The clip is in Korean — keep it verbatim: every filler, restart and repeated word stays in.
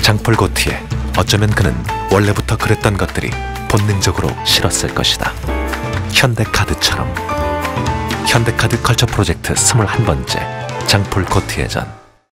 장폴 고티에 어쩌면 그는 원래부터 그랬던 것들이 본능적으로 싫었을 것이다. 현대카드처럼. 현대카드 컬처 프로젝트 스물한 번째 장폴 고티의 전.